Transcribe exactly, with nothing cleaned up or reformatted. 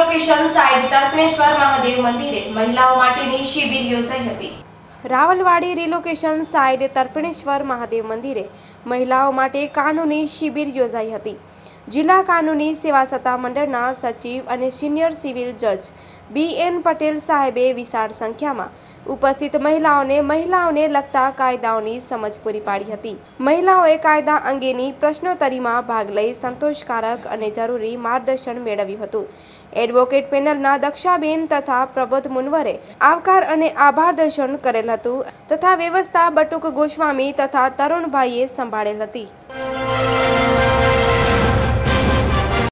Relocation site Tarpaneshwar Mahadev મંદિરે મહિલાઓ માટેની શિબિર યોજાઈ હતી। રાવલવાડી રિલોકેશન સાઇટ તર્પણેશ્વર મહાદેવ મંદિરે મહિલાઓ માટે કાનૂની શિબિર યોજાઈ હતી। જિલ્લા કાનૂની સેવા સત્તા મંડળના સચિવ અને સિનિયર સિવિલ જજ બી એન પટેલ સાહેબે વિશાળ સંખ્યામાં ઉપસ્થિત મહિલાઓને મહિલાઓને લગતા કાયદાઓની સમજ પૂરી પાડી હતી। મહિલાઓએ કાયદા અંગેની પ્રશ્નોત્તરીમાં ભાગ લઈ સંતોષકારક અને જરૂરી માર્ગદર્શન મેળવ્યું હતું। એડવોકેટ પેનલના દક્ષાબેન તથા પ્રબોધ મુનવરે આવકાર અને આભાર દર્શન કરેલ હતું તથા વ્યવસ્થા બટુક ગોસ્વામી તથા તરુણભાઈએ સંભાળેલ હતી।